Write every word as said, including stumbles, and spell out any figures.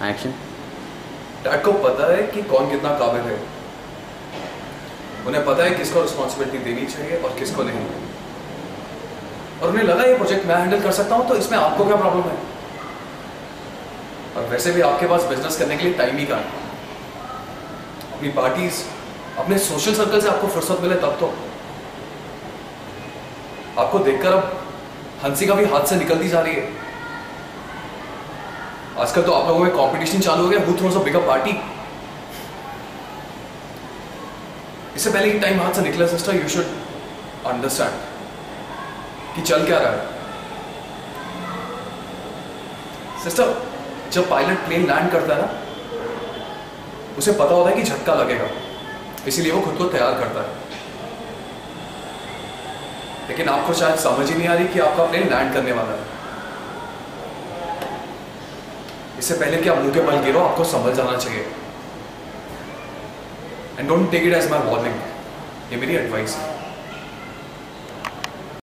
Action. Dad को पता है कि कौन कितना काबिल है, उन्हें पता है किसको रिस्पॉन्सिबिलिटी देनी चाहिए और किसको नहीं, और उन्हें लगा ये प्रोजेक्ट मैं हैंडल कर सकता हूं, तो इसमें आपको क्या प्रॉब्लम है? और वैसे भी आपके पास बिजनेस करने के लिए टाइम ही कहाँ है? अपनी पार्टीज, अपने सोशल सर्कल से आपको फुर्सत मिले तब तो। आपको देखकर अब हंसिका भी हाथ से निकलती जा रही है। आजकल तो आप लोगों में कंपटीशन चालू हो गया, who throws a bigger party. इससे पहले कि टाइम हाथ से निकले सिस्टर, यू शुड अंडरस्टैंड कि चल क्या रहा है। सिस्टर, जब पायलट प्लेन लैंड करता है ना, उसे पता होता है कि झटका लगेगा, इसीलिए वो खुद को तैयार करता है। लेकिन आपको शायद समझ ही नहीं आ रही कि आपका प्लेन लैंड करने वाला है। इससे पहले कि आप मुंह के बल गिरो, आपको समझ जाना चाहिए। And don't take it as my warning, ये मेरी एडवाइस है।